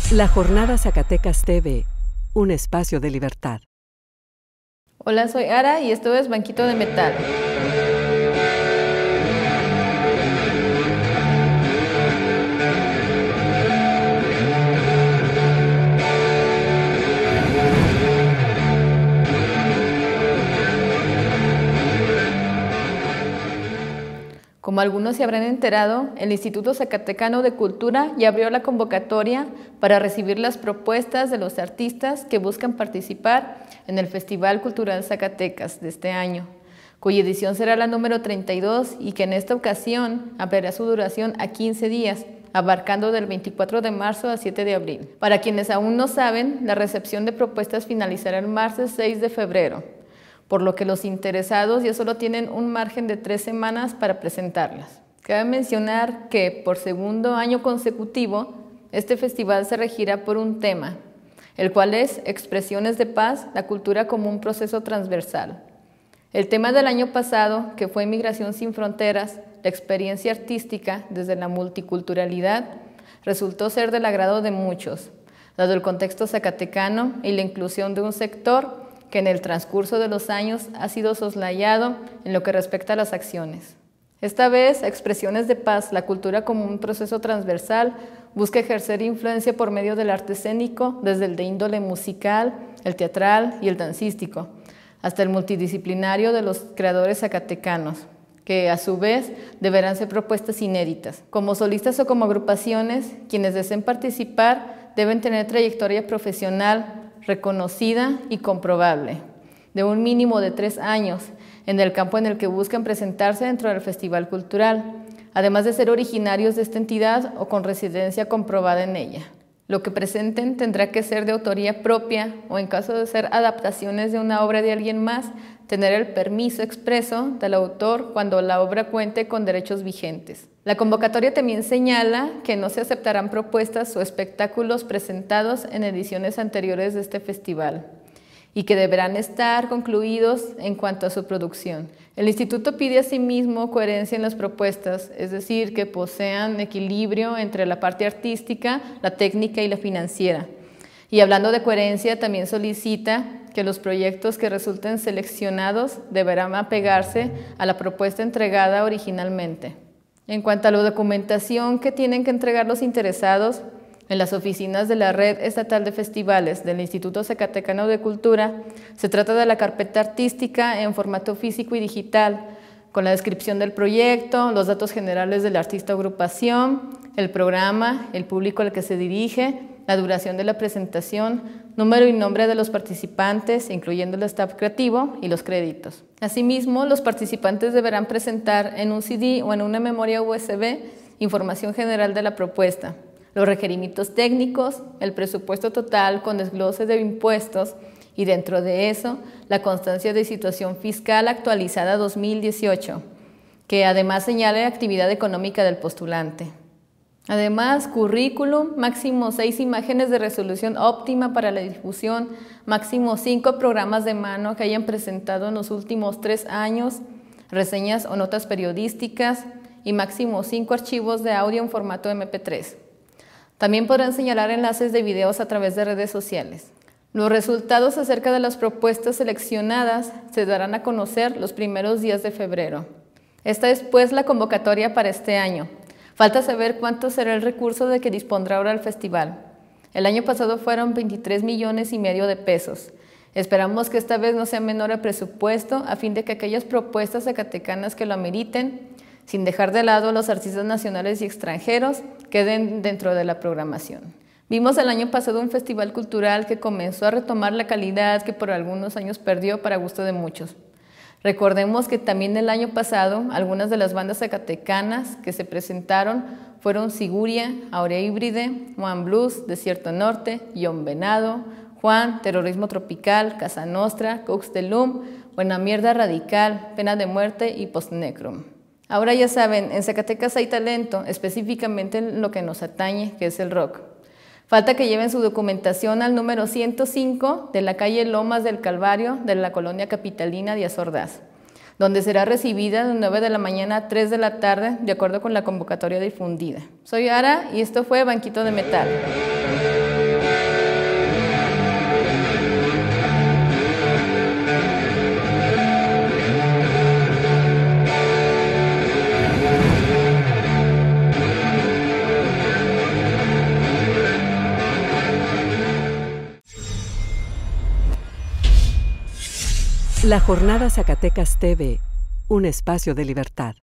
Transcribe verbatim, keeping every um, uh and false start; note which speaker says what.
Speaker 1: La Jornada Zacatecas T V, un espacio de libertad.
Speaker 2: Hola, soy Ara y esto es Banquito de Metal. Como algunos se habrán enterado, el Instituto Zacatecano de Cultura ya abrió la convocatoria para recibir las propuestas de los artistas que buscan participar en el Festival Cultural Zacatecas de este año, cuya edición será la número treinta y dos y que en esta ocasión ampliará su duración a quince días, abarcando del veinticuatro de marzo al siete de abril. Para quienes aún no saben, la recepción de propuestas finalizará el martes seis de febrero. Por lo que los interesados ya solo tienen un margen de tres semanas para presentarlas. Cabe mencionar que, por segundo año consecutivo, este festival se regirá por un tema, el cual es Expresiones de Paz, la cultura como un proceso transversal. El tema del año pasado, que fue Migración sin Fronteras, la experiencia artística desde la multiculturalidad, resultó ser del agrado de muchos, dado el contexto zacatecano y la inclusión de un sector que en el transcurso de los años ha sido soslayado en lo que respecta a las acciones. Esta vez, Expresiones de Paz, la cultura como un proceso transversal, busca ejercer influencia por medio del arte escénico, desde el de índole musical, el teatral y el dancístico, hasta el multidisciplinario de los creadores zacatecanos, que a su vez deberán ser propuestas inéditas. Como solistas o como agrupaciones, quienes deseen participar deben tener trayectoria profesional reconocida y comprobable, de un mínimo de tres años, en el campo en el que buscan presentarse dentro del Festival Cultural, además de ser originarios de esta entidad o con residencia comprobada en ella. Lo que presenten tendrá que ser de autoría propia o, en caso de ser adaptaciones de una obra de alguien más, tener el permiso expreso del autor cuando la obra cuente con derechos vigentes. La convocatoria también señala que no se aceptarán propuestas o espectáculos presentados en ediciones anteriores de este festival y que deberán estar concluidos en cuanto a su producción. El Instituto pide asimismo coherencia en las propuestas, es decir, que posean equilibrio entre la parte artística, la técnica y la financiera. Y hablando de coherencia, también solicita que los proyectos que resulten seleccionados deberán apegarse a la propuesta entregada originalmente. En cuanto a la documentación que tienen que entregar los interesados, en las oficinas de la Red Estatal de Festivales del Instituto Zacatecano de Cultura, se trata de la carpeta artística en formato físico y digital, con la descripción del proyecto, los datos generales del artista o agrupación, el programa, el público al que se dirige, la duración de la presentación, número y nombre de los participantes, incluyendo el staff creativo y los créditos. Asimismo, los participantes deberán presentar en un C D o en una memoria U S B información general de la propuesta, los requerimientos técnicos, el presupuesto total con desglose de impuestos y dentro de eso, la constancia de situación fiscal actualizada dos mil dieciocho, que además señale la actividad económica del postulante. Además, currículum, máximo seis imágenes de resolución óptima para la difusión, máximo cinco programas de mano que hayan presentado en los últimos tres años, reseñas o notas periodísticas y máximo cinco archivos de audio en formato eme pe tres. También podrán señalar enlaces de videos a través de redes sociales. Los resultados acerca de las propuestas seleccionadas se darán a conocer los primeros días de febrero. Esta es pues la convocatoria para este año. Falta saber cuánto será el recurso de que dispondrá ahora el festival. El año pasado fueron veintitrés millones y medio de pesos. Esperamos que esta vez no sea menor el presupuesto a fin de que aquellas propuestas zacatecanas que lo ameriten, sin dejar de lado a los artistas nacionales y extranjeros, queden dentro de la programación. Vimos el año pasado un festival cultural que comenzó a retomar la calidad que por algunos años perdió para gusto de muchos. Recordemos que también el año pasado algunas de las bandas zacatecanas que se presentaron fueron Siguria, Aurea Híbride, Juan Blues, Desierto Norte, John Venado, Juan, Terrorismo Tropical, Casa Nostra, Cux de Lum, Buena Mierda Radical, Pena de Muerte y Postnecrum. Ahora ya saben, en Zacatecas hay talento, específicamente en lo que nos atañe, que es el rock. Falta que lleven su documentación al número ciento cinco de la calle Lomas del Calvario de la colonia capitalina de Azordaz, donde será recibida de nueve de la mañana a tres de la tarde, de acuerdo con la convocatoria difundida. Soy Ara y esto fue Banquito de Metal.
Speaker 1: La Jornada Zacatecas T V, un espacio de libertad.